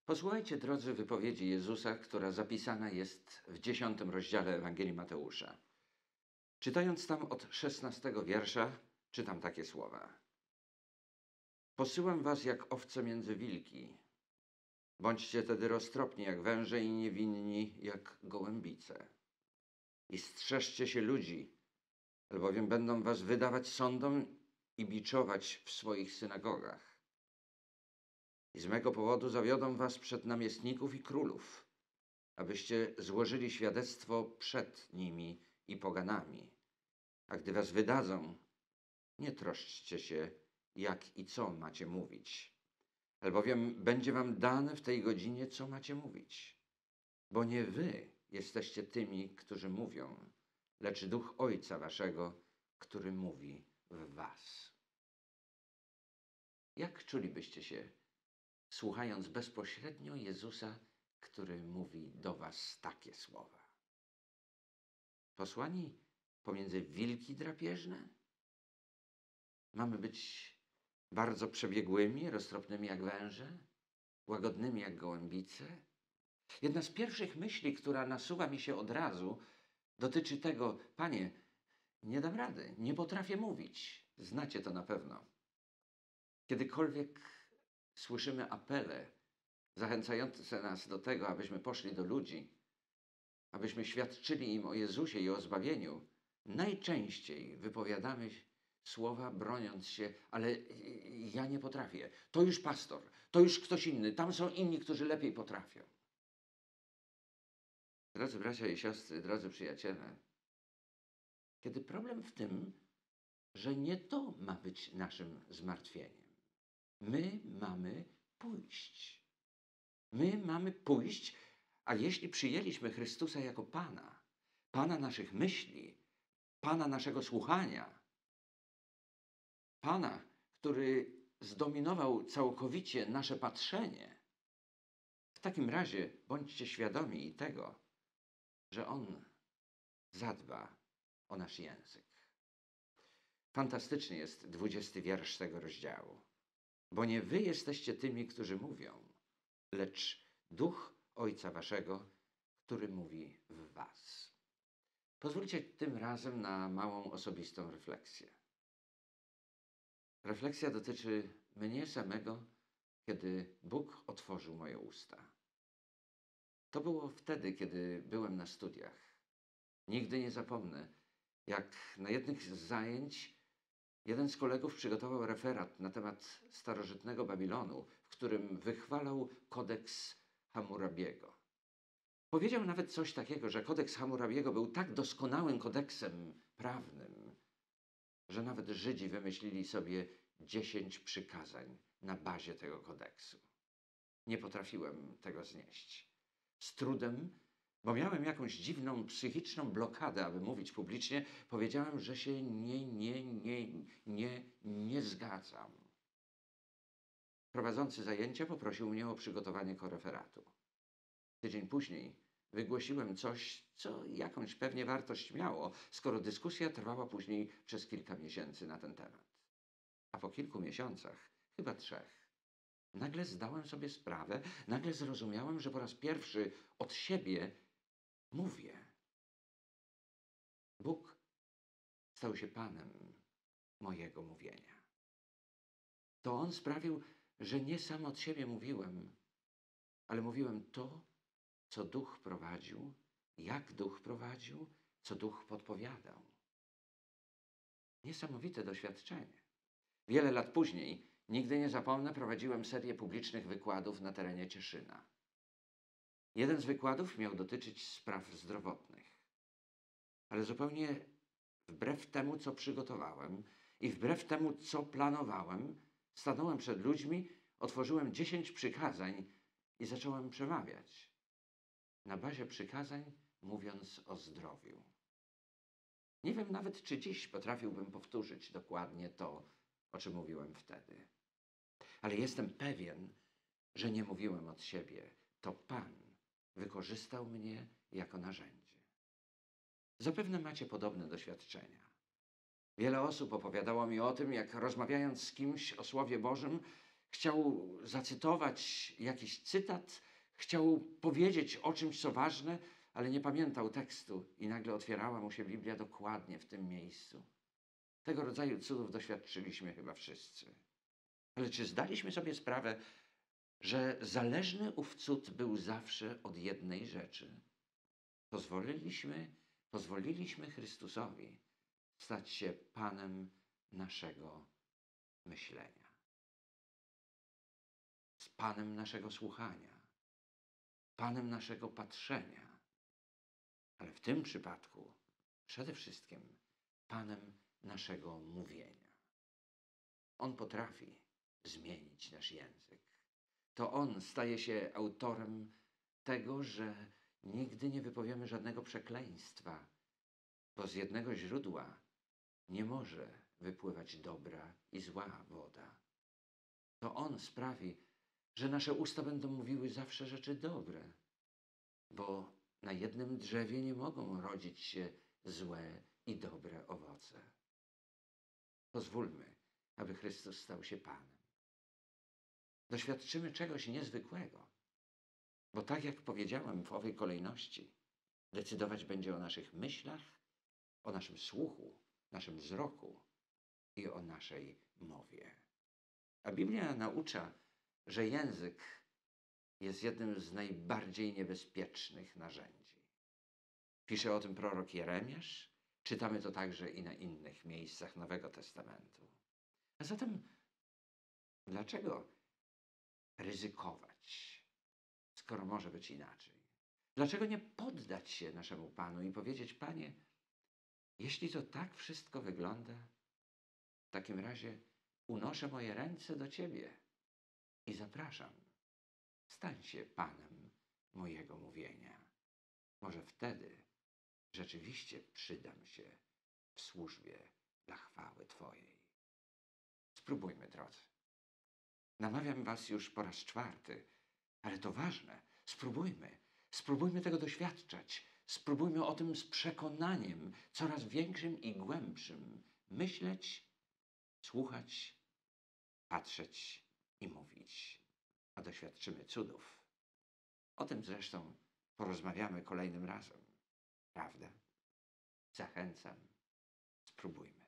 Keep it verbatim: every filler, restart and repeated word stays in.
Posłuchajcie, drodzy, wypowiedzi Jezusa, która zapisana jest w dziesiątym rozdziale Ewangelii Mateusza. Czytając tam od szesnastego wiersza, czytam takie słowa. Posyłam was jak owce między wilki. Bądźcie tedy roztropni jak węże i niewinni jak gołębice. I strzeżcie się ludzi, albowiem będą was wydawać sądom i biczować w swoich synagogach. I z mego powodu zawiodą was przed namiestników i królów, abyście złożyli świadectwo przed nimi i poganami. A gdy was wydadzą, nie troszczcie się, jak i co macie mówić, albowiem będzie wam dane w tej godzinie, co macie mówić. Bo nie wy jesteście tymi, którzy mówią, lecz Duch Ojca waszego, który mówi w was. Jak czulibyście się, słuchając bezpośrednio Jezusa, który mówi do was takie słowa? Posłani pomiędzy wilki drapieżne? Mamy być bardzo przebiegłymi, roztropnymi jak węże, łagodnymi jak gołębice? Jedna z pierwszych myśli, która nasuwa mi się od razu, dotyczy tego: Panie, nie dam rady, nie potrafię mówić. Znacie to na pewno. Kiedykolwiek słyszymy apele zachęcające nas do tego, abyśmy poszli do ludzi, abyśmy świadczyli im o Jezusie i o zbawieniu, najczęściej wypowiadamy słowa broniąc się, ale ja nie potrafię. To już pastor, to już ktoś inny, tam są inni, którzy lepiej potrafią. Drodzy bracia i siostry, drodzy przyjaciele, kiedy problem w tym, że nie to ma być naszym zmartwieniem. My mamy pójść. My mamy pójść, a jeśli przyjęliśmy Chrystusa jako Pana, Pana naszych myśli, Pana naszego słuchania, Pana, który zdominował całkowicie nasze patrzenie, w takim razie bądźcie świadomi i tego, że On zadba o nasz język. Fantastyczny jest dwudziesty wiersz tego rozdziału. Bo nie wy jesteście tymi, którzy mówią, lecz Duch Ojca waszego, który mówi w was. Pozwólcie tym razem na małą osobistą refleksję. Refleksja dotyczy mnie samego, kiedy Bóg otworzył moje usta. To było wtedy, kiedy byłem na studiach. Nigdy nie zapomnę, jak na jednych z zajęć jeden z kolegów przygotował referat na temat starożytnego Babilonu, w którym wychwalał kodeks Hammurabiego. Powiedział nawet coś takiego, że kodeks Hammurabiego był tak doskonałym kodeksem prawnym, że nawet Żydzi wymyślili sobie dziesięć przykazań na bazie tego kodeksu. Nie potrafiłem tego znieść. Z trudem, bo miałem jakąś dziwną psychiczną blokadę, aby mówić publicznie, powiedziałem, że się nie, nie, nie, nie, nie zgadzam. Prowadzący zajęcia poprosił mnie o przygotowanie koreferatu. Tydzień później wygłosiłem coś, co jakąś pewnie wartość miało, skoro dyskusja trwała później przez kilka miesięcy na ten temat. A po kilku miesiącach, chyba trzech, nagle zdałem sobie sprawę, nagle zrozumiałem, że po raz pierwszy od siebie mówię. Bóg stał się Panem mojego mówienia. To On sprawił, że nie sam od siebie mówiłem, ale mówiłem to, co Duch prowadził, jak Duch prowadził, co Duch podpowiadał. Niesamowite doświadczenie. Wiele lat później, nigdy nie zapomnę, prowadziłem serię publicznych wykładów na terenie Cieszyna. Jeden z wykładów miał dotyczyć spraw zdrowotnych. Ale zupełnie wbrew temu, co przygotowałem i wbrew temu, co planowałem, stanąłem przed ludźmi, otworzyłem dziesięć przykazań i zacząłem przemawiać. Na bazie przykazań, mówiąc o zdrowiu. Nie wiem nawet, czy dziś potrafiłbym powtórzyć dokładnie to, o czym mówiłem wtedy. Ale jestem pewien, że nie mówiłem od siebie. To Pan wykorzystał mnie jako narzędzie. Zapewne macie podobne doświadczenia. Wiele osób opowiadało mi o tym, jak rozmawiając z kimś o Słowie Bożym, chciał zacytować jakiś cytat, chciał powiedzieć o czymś, co ważne, ale nie pamiętał tekstu i nagle otwierała mu się Biblia dokładnie w tym miejscu. Tego rodzaju cudów doświadczyliśmy chyba wszyscy. Ale czy zdaliśmy sobie sprawę, że zależny ów cud był zawsze od jednej rzeczy? Pozwoliliśmy, pozwoliliśmy Chrystusowi stać się Panem naszego myślenia, z Panem naszego słuchania, Panem naszego patrzenia, ale w tym przypadku przede wszystkim Panem naszego mówienia. On potrafi zmienić nasz język. To On staje się autorem tego, że nigdy nie wypowiemy żadnego przekleństwa, bo z jednego źródła nie może wypływać dobra i zła woda. To On sprawi, że nasze usta będą mówiły zawsze rzeczy dobre, bo na jednym drzewie nie mogą rodzić się złe i dobre owoce. Pozwólmy, aby Chrystus stał się Panem. Doświadczymy czegoś niezwykłego, bo tak jak powiedziałem w owej kolejności, decydować będzie o naszych myślach, o naszym słuchu, naszym wzroku i o naszej mowie. A Biblia naucza, że język jest jednym z najbardziej niebezpiecznych narzędzi. Pisze o tym prorok Jeremiasz. Czytamy to także i na innych miejscach Nowego Testamentu. A zatem dlaczego ryzykować, skoro może być inaczej? Dlaczego nie poddać się naszemu Panu i powiedzieć: Panie, jeśli to tak wszystko wygląda, w takim razie unoszę moje ręce do Ciebie i zapraszam. Stań się Panem mojego mówienia. Może wtedy rzeczywiście przydam się w służbie dla chwały Twojej. Spróbujmy, drodzy. Namawiam Was już po raz czwarty, ale to ważne. Spróbujmy. Spróbujmy tego doświadczać. Spróbujmy o tym z przekonaniem coraz większym i głębszym myśleć, słuchać, patrzeć i mówić. A doświadczymy cudów. O tym zresztą porozmawiamy kolejnym razem. Prawda? Zachęcam. Spróbujmy.